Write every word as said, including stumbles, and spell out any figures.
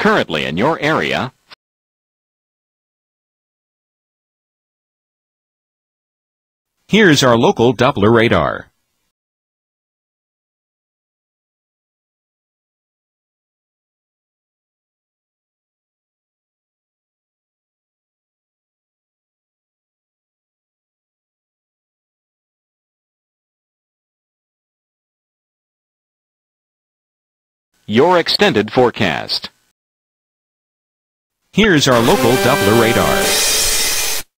Currently in your area, here's our local Doppler radar. your extended forecast. Here's our local Doppler radar.